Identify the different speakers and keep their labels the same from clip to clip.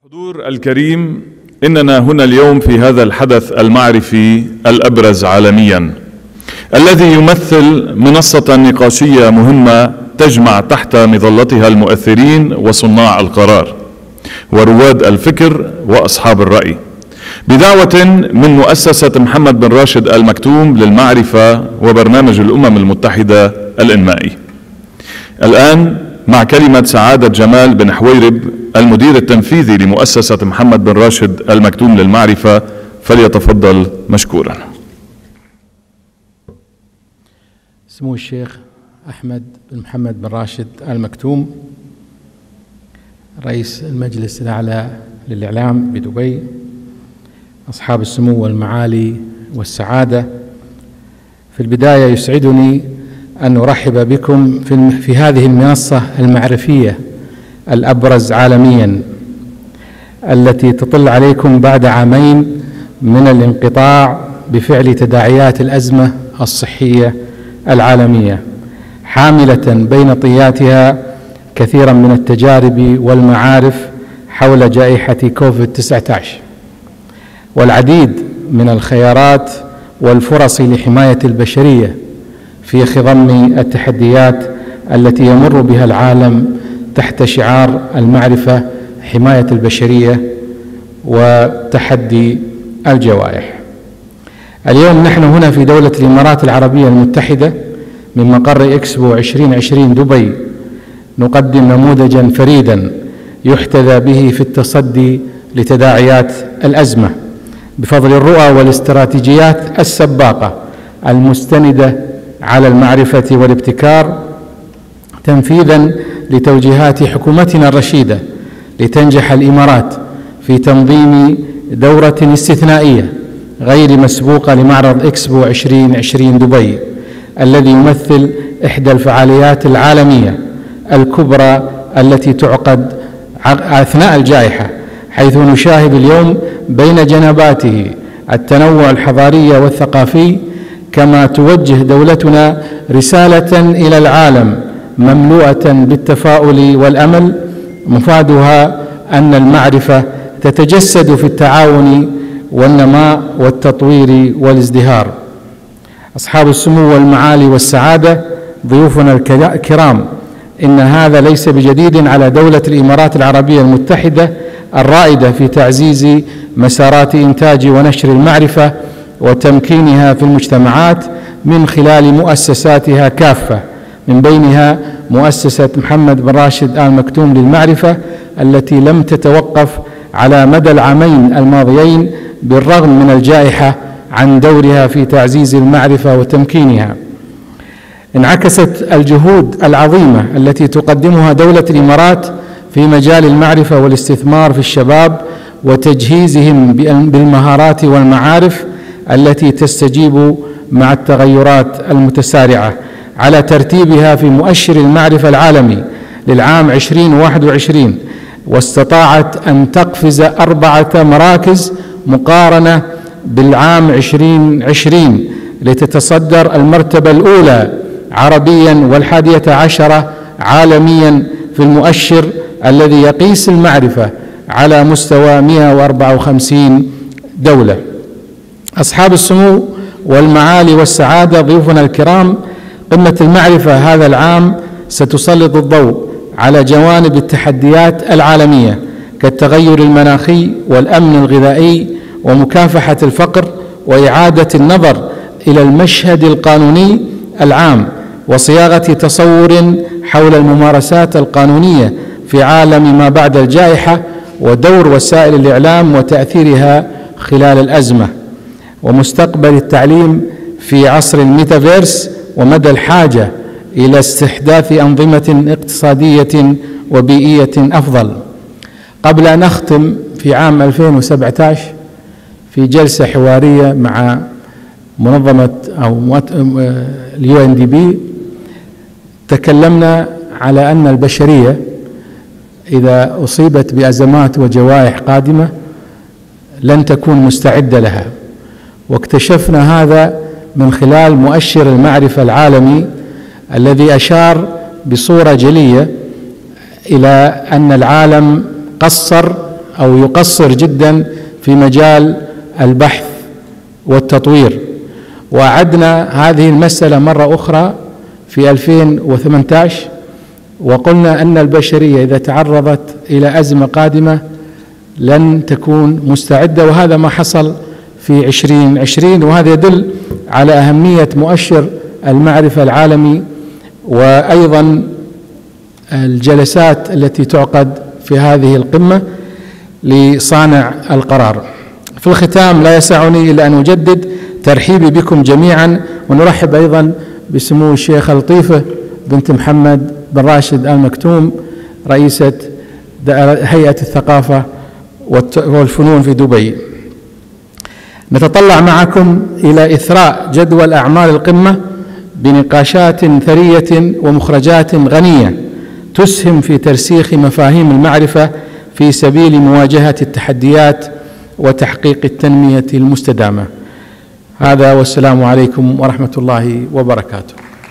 Speaker 1: الحضور الكريم، إننا هنا اليوم في هذا الحدث المعرفي الأبرز عالميا الذي يمثل منصة نقاشية مهمة تجمع تحت مظلتها المؤثرين وصناع القرار ورواد الفكر وأصحاب الرأي، بدعوة من مؤسسة محمد بن راشد آل مكتوم للمعرفة وبرنامج الأمم المتحدة الإنمائي. الآن مع كلمة سعادة جمال بن حويرب المدير التنفيذي لمؤسسة محمد بن راشد آل مكتوم للمعرفة، فليتفضل مشكورا.
Speaker 2: سمو الشيخ أحمد بن محمد بن راشد آل مكتوم رئيس المجلس الأعلى للإعلام بدبي، أصحاب السمو والمعالي والسعادة، في البداية يسعدني أن أرحب بكم في هذه المنصة المعرفية الأبرز عالميا التي تطل عليكم بعد عامين من الانقطاع بفعل تداعيات الأزمة الصحية العالمية، حاملة بين طياتها كثيرا من التجارب والمعارف حول جائحة كوفيد-19 والعديد من الخيارات والفرص لحماية البشرية في خضم التحديات التي يمر بها العالم تحت شعار المعرفة، حماية البشرية وتحدي الجوائح. اليوم نحن هنا في دولة الإمارات العربية المتحدة من مقر إكسبو 2020 دبي نقدم نموذجا فريدا يحتذى به في التصدي لتداعيات الأزمة بفضل الرؤى والاستراتيجيات السباقة المستندة على المعرفة والابتكار، تنفيذا لتوجيهات حكومتنا الرشيدة لتنجح الإمارات في تنظيم دورة استثنائية غير مسبوقة لمعرض إكسبو 2020 دبي الذي يمثل إحدى الفعاليات العالمية الكبرى التي تعقد أثناء الجائحة، حيث نشاهد اليوم بين جنباته التنوع الحضاري والثقافي، كما توجه دولتنا رسالة إلى العالم مملوءة بالتفاؤل والأمل، مفادها أن المعرفة تتجسد في التعاون والنماء والتطوير والازدهار. أصحاب السمو والمعالي والسعادة، ضيوفنا الكرام، إن هذا ليس بجديد على دولة الإمارات العربية المتحدة الرائدة في تعزيز مسارات إنتاج ونشر المعرفة وتمكينها في المجتمعات من خلال مؤسساتها كافة، من بينها مؤسسة محمد بن راشد آل مكتوم للمعرفة التي لم تتوقف على مدى العامين الماضيين بالرغم من الجائحة عن دورها في تعزيز المعرفة وتمكينها. انعكست الجهود العظيمة التي تقدمها دولة الإمارات في مجال المعرفة والاستثمار في الشباب وتجهيزهم بالمهارات والمعارف التي تستجيب مع التغيرات المتسارعة على ترتيبها في مؤشر المعرفة العالمي للعام 2021، واستطاعت أن تقفز 4 مراكز مقارنة بالعام 2020 لتتصدر المرتبة الأولى عربيا وال11 عالميا في المؤشر الذي يقيس المعرفة على مستوى 154 دولة. أصحاب السمو والمعالي والسعادة، ضيوفنا الكرام، قمة المعرفة هذا العام ستسلط الضوء على جوانب التحديات العالمية كالتغير المناخي والأمن الغذائي ومكافحة الفقر وإعادة النظر إلى المشهد القانوني العام وصياغة تصور حول الممارسات القانونية في عالم ما بعد الجائحة ودور وسائل الإعلام وتأثيرها خلال الأزمة ومستقبل التعليم في عصر الميتافيرس ومدى الحاجة إلى استحداث أنظمة اقتصادية وبيئية أفضل. قبل أن أختم في عام 2017 في جلسة حوارية مع منظمة أو UNDP تكلمنا على أن البشرية إذا أصيبت بأزمات وجوائح قادمة لن تكون مستعدة لها، واكتشفنا هذا من خلال مؤشر المعرفة العالمي الذي أشار بصورة جلية إلى أن العالم قصر أو يقصر جدا في مجال البحث والتطوير. وأعدنا هذه المسألة مرة أخرى في 2018 وقلنا أن البشرية إذا تعرضت إلى أزمة قادمة لن تكون مستعدة، وهذا ما حصل في 2020، وهذا يدل على أهمية مؤشر المعرفة العالمي وأيضا الجلسات التي تعقد في هذه القمة لصانع القرار. في الختام لا يسعني إلا أن أجدد ترحيبي بكم جميعا، ونرحب أيضا بسمو الشيخة لطيفة بنت محمد بن راشد آل مكتوم رئيسة هيئة الثقافة والفنون في دبي. نتطلع معكم إلى إثراء جدول أعمال القمة بنقاشات ثرية ومخرجات غنية تسهم في ترسيخ مفاهيم المعرفة في سبيل مواجهة التحديات وتحقيق التنمية المستدامة. هذا والسلام عليكم ورحمة الله وبركاته.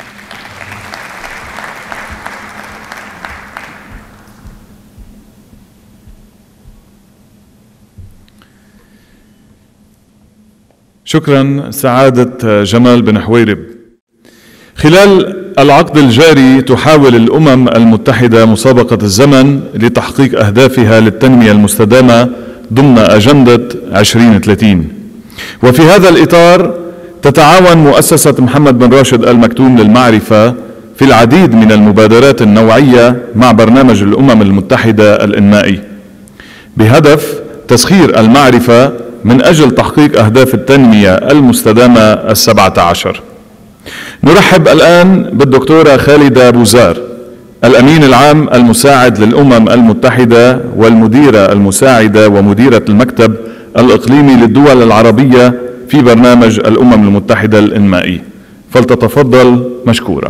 Speaker 1: شكرا سعادة جمال بن حويرب. خلال العقد الجاري تحاول الأمم المتحدة مسابقة الزمن لتحقيق أهدافها للتنمية المستدامة ضمن أجندة 2030، وفي هذا الإطار تتعاون مؤسسة محمد بن راشد آل مكتوم للمعرفة في العديد من المبادرات النوعية مع برنامج الأمم المتحدة الإنمائي بهدف تسخير المعرفة من أجل تحقيق أهداف التنمية المستدامة 17. نرحب الآن بالدكتورة خالدة بوزار، الأمين العام المساعد للأمم المتحدة والمديرة المساعدة ومديرة المكتب الإقليمي للدول العربية في برنامج الأمم المتحدة الإنمائي، فلتتفضل مشكورة.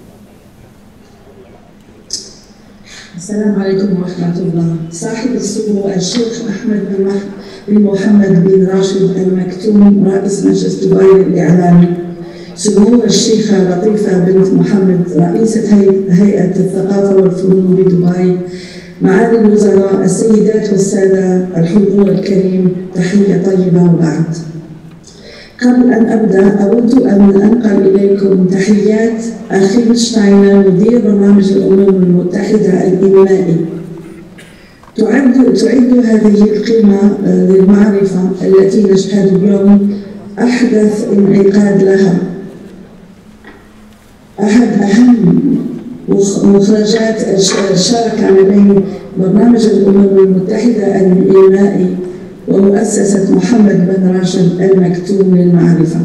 Speaker 3: السلام عليكم ورحمة الله. صاحب السمو الشيخ أحمد بن محمد بن راشد آل مكتوم رئيس مجلس دبي الإعلامي، سمو الشيخة لطيفة بنت محمد رئيسة هيئة الثقافة والفنون بدبي، معالي الوزراء، السيدات والسادة الحضور الكريم، تحية طيبة وبعد. قبل أن أبدأ أود أن أنقل إليكم تحيات أخي شتاينر مدير برنامج الأمم المتحدة الإنمائي. تعد هذه القمة للمعرفة التي نشهد اليوم أحدث انعقاد لها أحد أهم مخرجات الشراكة ما بين برنامج الأمم المتحدة الإنمائي ومؤسسة محمد بن راشد آل مكتوم للمعرفة،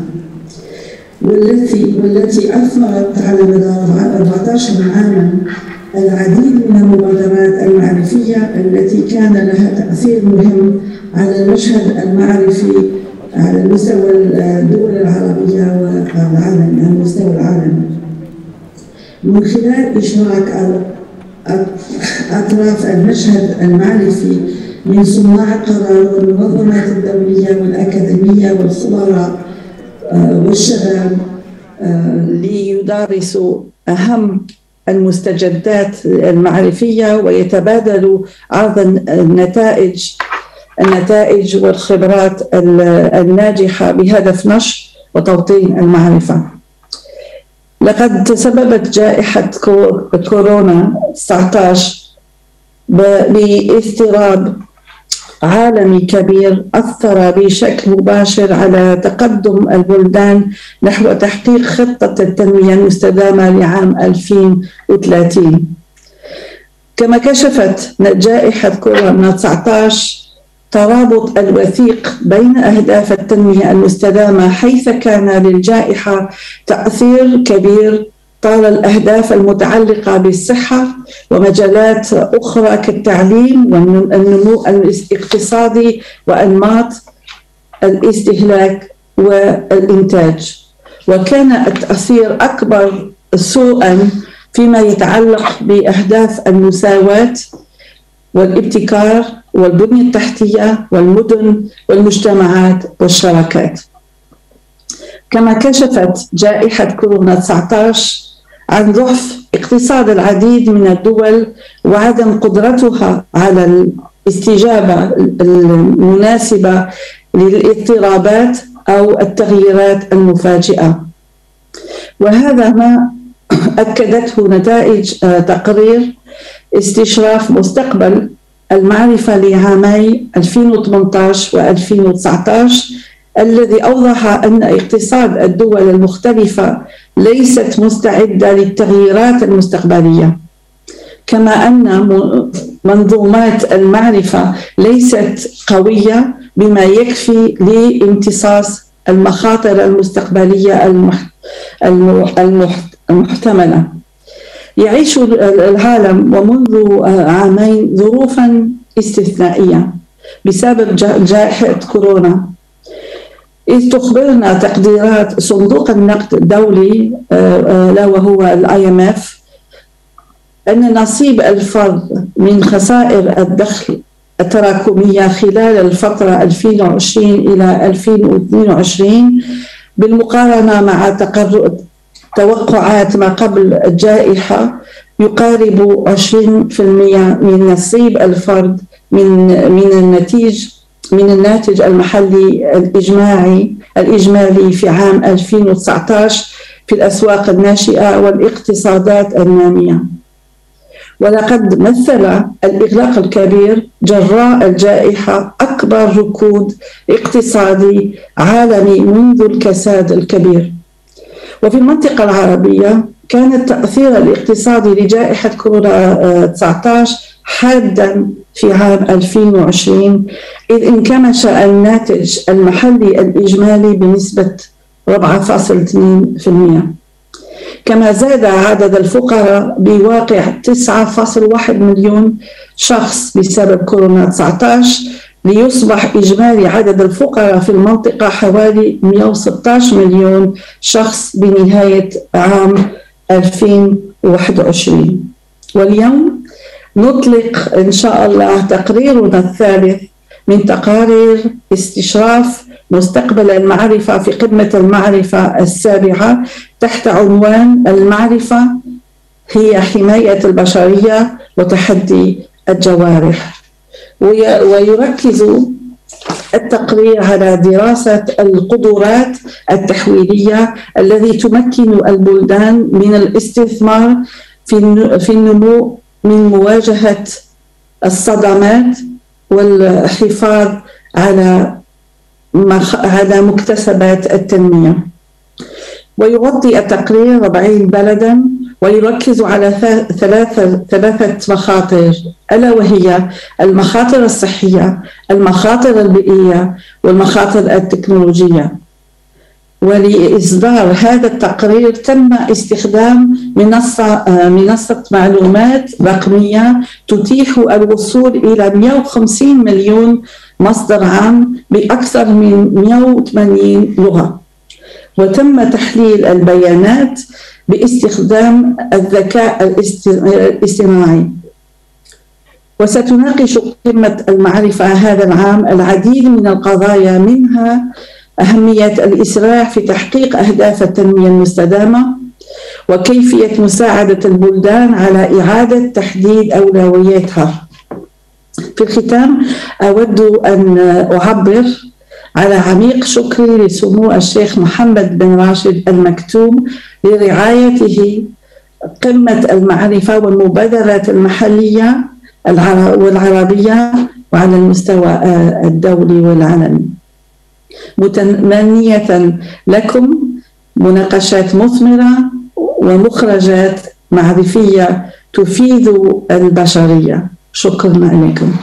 Speaker 3: والتي أثمرت على مدار 14 عاما العديد من المبادرات المعرفية التي كان لها تأثير مهم على المشهد المعرفي على مستوى الدول العربية والعالم على مستوى العالم، من خلال إشراك أطراف المشهد المعرفي من صناع القرار والمنظمات الدولية والأكاديمية والخبراء والشباب ليدارسوا أهم المستجدات المعرفية ويتبادلوا عرض النتائج والخبرات الناجحة بهدف نشر وتوطين المعرفة. لقد تسببت جائحة كورونا 19 باضطراب عالمي كبير أثر بشكل مباشر على تقدم البلدان نحو تحقيق خطة التنمية المستدامة لعام 2030. كما كشفت جائحة كورونا 19 ترابط الوثيق بين أهداف التنمية المستدامة، حيث كان للجائحة تأثير كبير طال الأهداف المتعلقة بالصحة ومجالات أخرى كالتعليم والنمو الاقتصادي وأنماط الاستهلاك والإنتاج، وكان التأثير أكبر سوءا فيما يتعلق بأهداف المساواة والابتكار والبنية التحتية والمدن والمجتمعات والشراكات. كما كشفت جائحة كورونا 19 عن ضعف اقتصاد العديد من الدول وعدم قدرتها على الاستجابة المناسبة للاضطرابات أو التغييرات المفاجئة. وهذا ما أكدته نتائج تقرير استشراف مستقبل المعرفة لعامي 2018 و2019 الذي أوضح أن اقتصاد الدول المختلفة ليست مستعدة للتغييرات المستقبلية، كما أن منظومات المعرفة ليست قوية بما يكفي لامتصاص المخاطر المستقبلية المحتملة. يعيش العالم ومنذ عامين ظروفا استثنائية بسبب جائحة كورونا، إذ تخبرنا تقديرات صندوق النقد الدولي لا وهو الIMF أن نصيب الفرد من خسائر الدخل التراكمية خلال الفترة 2020 إلى 2022 بالمقارنة مع توقعات ما قبل الجائحة يقارب 20% من نصيب الفرد من الناتج المحلي الإجمالي في عام 2019 في الأسواق الناشئة والاقتصادات النامية. ولقد مثل الإغلاق الكبير جراء الجائحة أكبر ركود اقتصادي عالمي منذ الكساد الكبير. وفي المنطقة العربية كان التأثير الاقتصادي لجائحة كورونا 19 حادا في عام 2020، إذ انكمش الناتج المحلي الإجمالي بنسبة 4.2%. كما زاد عدد الفقراء بواقع 9.1 مليون شخص بسبب كورونا 19 ليصبح إجمالي عدد الفقراء في المنطقة حوالي 116 مليون شخص بنهاية عام 2021. واليوم نطلق إن شاء الله تقريرنا الثالث من تقارير استشراف مستقبل المعرفة في قمة المعرفة السابعة تحت عنوان المعرفة هي حماية البشرية وتحدي الجوارح. ويركز التقرير على دراسة القدرات التحويلية التي تمكن البلدان من الاستثمار في النمو من مواجهة الصدمات والحفاظ على مكتسبات التنمية. ويغطي التقرير 40 بلدا ويركز على ثلاثة مخاطر، ألا وهي المخاطر الصحية، المخاطر البيئية، والمخاطر التكنولوجية. ولإصدار هذا التقرير تم استخدام منصة معلومات رقمية تتيح الوصول إلى 150 مليون مصدر عام بأكثر من 180 لغة. وتم تحليل البيانات باستخدام الذكاء الاصطناعي. وستناقش قمة المعرفة هذا العام العديد من القضايا، منها أهمية الإسراع في تحقيق أهداف التنمية المستدامة وكيفية مساعدة البلدان على إعادة تحديد أولوياتها. في الختام أود أن أعبر على عميق شكري لسمو الشيخ محمد بن راشد المكتوم لرعايته قمة المعرفة والمبادرات المحلية والعربية وعلى المستوى الدولي والعالمي، متمنية لكم مناقشات مثمرة ومخرجات معرفية تفيد البشرية. شكرا لكم.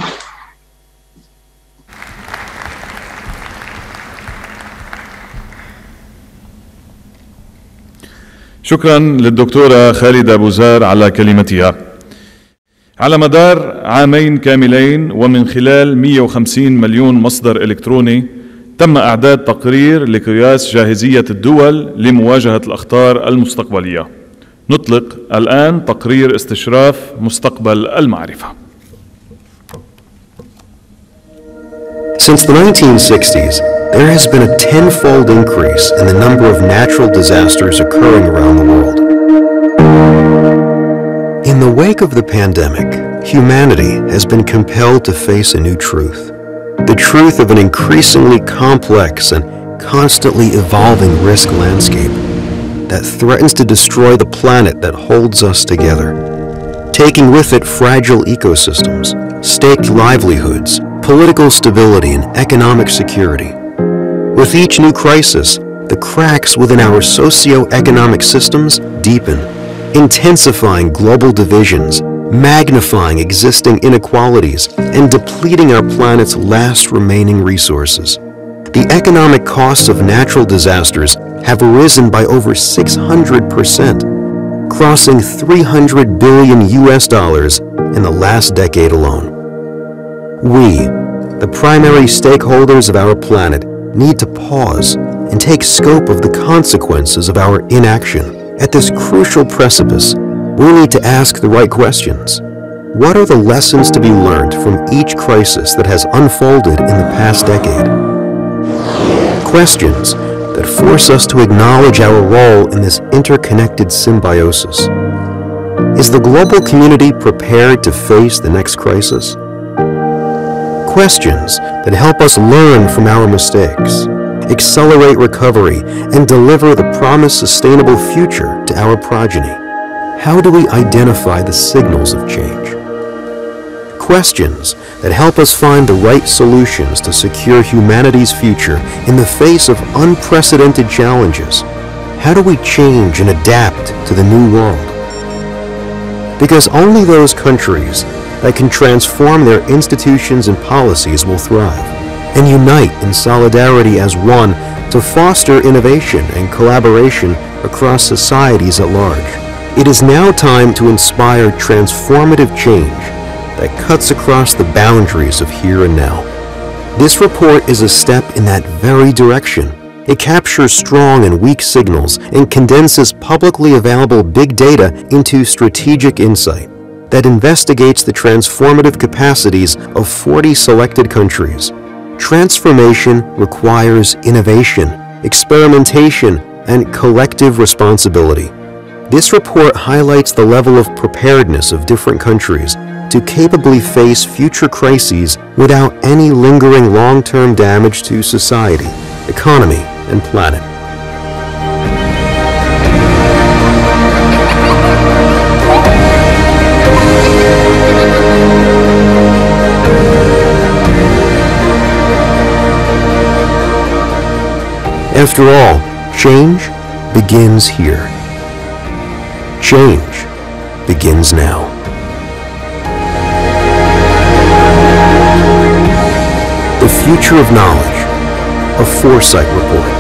Speaker 1: شكرا للدكتورة خالدة بوزار على كلمتها. على مدار عامين كاملين ومن خلال 150 مليون مصدر إلكتروني تم إعداد تقرير لقياس جاهزية الدول لمواجهة الأخطار المستقبلية. نطلق الآن تقرير استشراف مستقبل المعرفة.
Speaker 4: Since the 1960s, there has been a tenfold increase in the number of natural disasters occurring around the world. In the wake of the pandemic, humanity has been compelled to face a new truth. The truth of an increasingly complex and constantly evolving risk landscape that threatens to destroy the planet that holds us together, taking with it fragile ecosystems, staked livelihoods, political stability, and economic security. With each new crisis, the cracks within our socio-economic systems deepen, intensifying global divisions, magnifying existing inequalities, and depleting our planet's last remaining resources. The economic costs of natural disasters have risen by over 600%, crossing $300 billion in the last decade alone. We, the primary stakeholders of our planet, need to pause and take scope of the consequences of our inaction. At this crucial precipice, we need to ask the right questions. What are the lessons to be learned from each crisis that has unfolded in the past decade? Questions that force us to acknowledge our role in this interconnected symbiosis. Is the global community prepared to face the next crisis? Questions that help us learn from our mistakes, accelerate recovery, and deliver the promised sustainable future to our progeny. How do we identify the signals of change? Questions that help us find the right solutions to secure humanity's future in the face of unprecedented challenges. How do we change and adapt to the new world? Because only those countries that can transform their institutions and policies will thrive and unite in solidarity as one to foster innovation and collaboration across societies at large. It is now time to inspire transformative change that cuts across the boundaries of here and now. This report is a step in that very direction. It captures strong and weak signals and condenses publicly available big data into strategic insight that investigates the transformative capacities of 40 selected countries. Transformation requires innovation, experimentation, and collective responsibility. This report highlights the level of preparedness of different countries to capably face future crises without any lingering long-term damage to society, economy, and planet. After all, change begins here. Change begins now. The Future of Knowledge, a Foresight Report.